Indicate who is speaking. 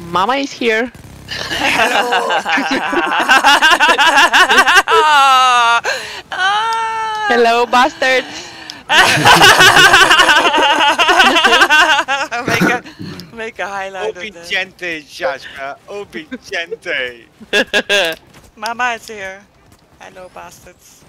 Speaker 1: Mama is here. Hello, bastards.
Speaker 2: Make a highlight of that.
Speaker 3: Obediente, Shashka. Obediente.
Speaker 2: Mama is here. Hello, bastards.